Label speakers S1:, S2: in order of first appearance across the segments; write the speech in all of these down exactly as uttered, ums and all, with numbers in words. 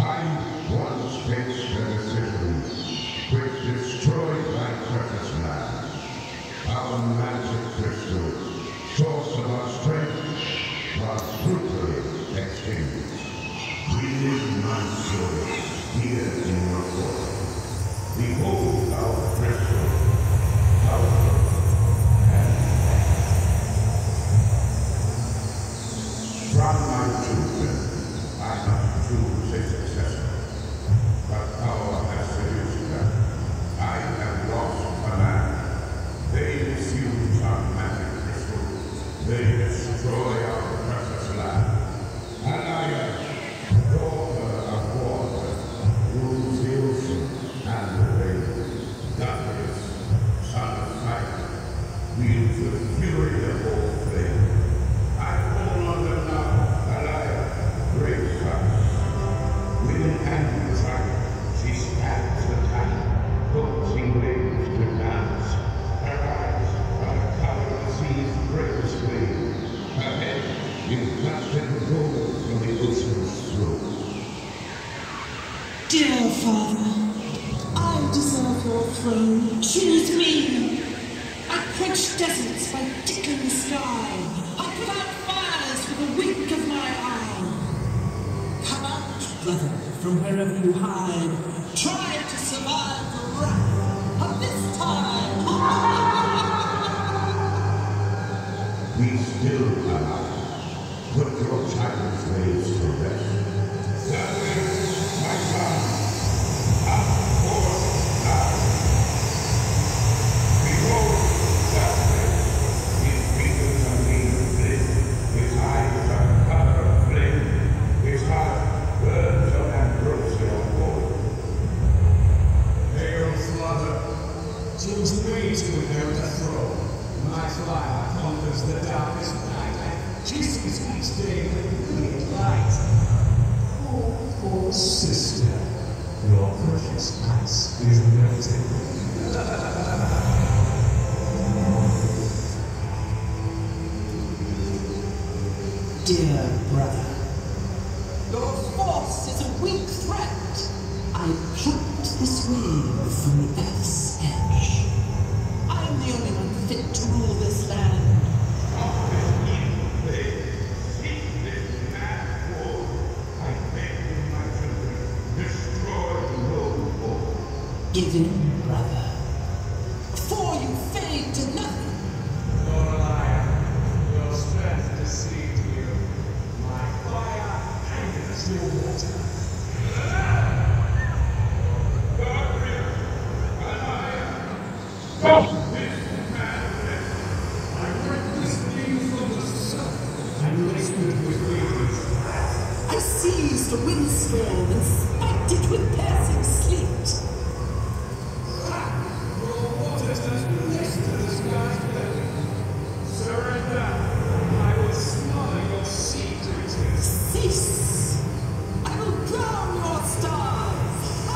S1: I once faced a decision which destroyed my precious land. Our magic crystal, source of our strength, was brutally extinguished. Relive my soul here in your court. Behold our crystal, powerful and from my children, I must choose a successor. But power has seduced them. I have lost command. They misuse our magic crystal. They destroy our precious land. And I am daughter of water, rules the ocean and the rain. Darkness, son of fire, wields the fury of all flame. I call on them now, Alaya, great goddess. With an angry triumph, she stabs the tide, coaxing waves to dance. Her eyes are the color of the sea's greatest wave. Her head encrusted with gold from the ocean's throat.
S2: Dear Father, I deserve your throne. Choose me. I quench deserts by tickling the sky. I put out fires with a wink of my eye. Come out, brother, from wherever you hide. Try to survive the wrath of this time.
S1: We still alive. Put your child's ways to rest. Darkness, my son, up forth now. Behold, darkness, his fingers are made of flint, his eyes are color of flame, his heart burns of ambrosial gold.
S3: Hail, Father, choose me to inherit the throne. My fire conquers the darkest night. Jesus each day with brilliant light. Oh, poor sister, your precious ice is melting.
S2: Dear brother, your force is a weak threat. I plucked this wave from the earth's edge. I am the only one fit to rule this land. Give in, brother, before you fade to nothing.
S3: You're a liar. Your strength deceived you. My fire angers your water. I witnessed you from the sun and listened with ears.
S2: I seized a windstorm and spiked it with piercing sleet. Cease! I will drown your stars!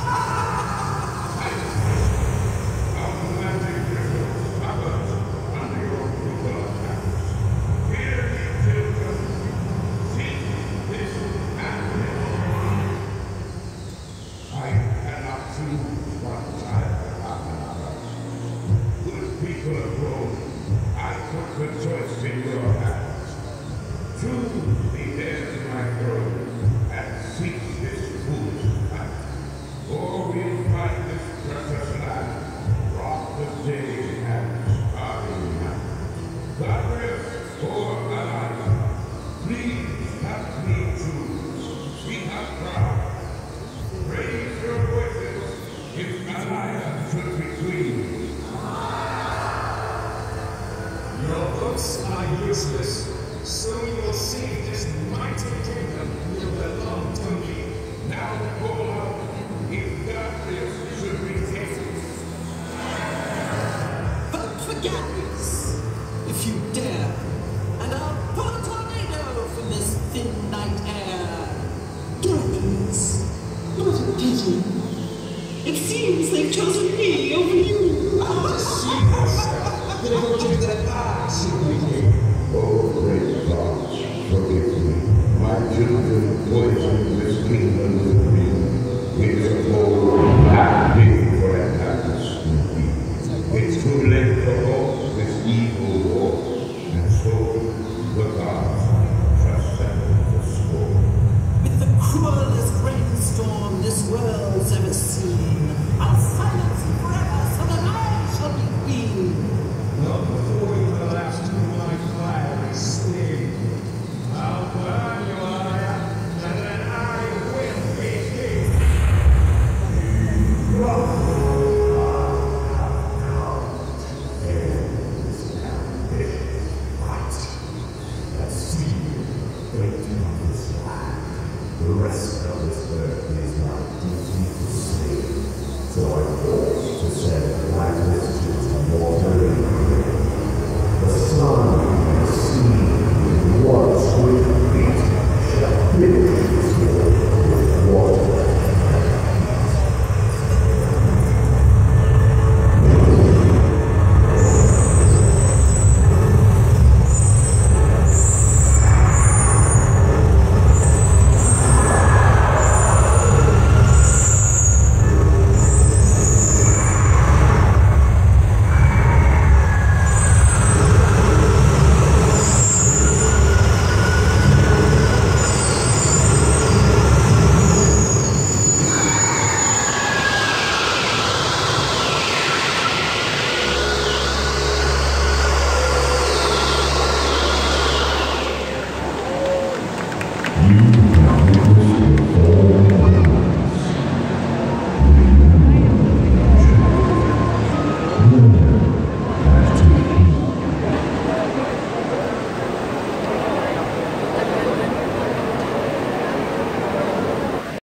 S1: Our magic crystal suffers under your brutal attacks. Hear me, children. See this and I cannot choose one child without another. Good people of Rome, I put the choice in your hands. Choose the heir to my throne and cease this foolish fight. Or we'll fight this precious land, wrought with day and starry night. Darkness or alliance, please let me choose. We have proud. Raise your voices if alliance should be queen.
S3: Your books are useless. Soon you'll see this mighty kingdom will belong to me.
S1: Now call out if darkness should be taken.
S2: Vote for Gallius, if you dare, and I'll pull a tornado from this thin night air. Gallius, what a pity. It seems they've chosen me over you.
S3: Deceive yourself. They will do their eyes secretly.
S1: Oh, great God, forgive me. My children poisoned this kingdom with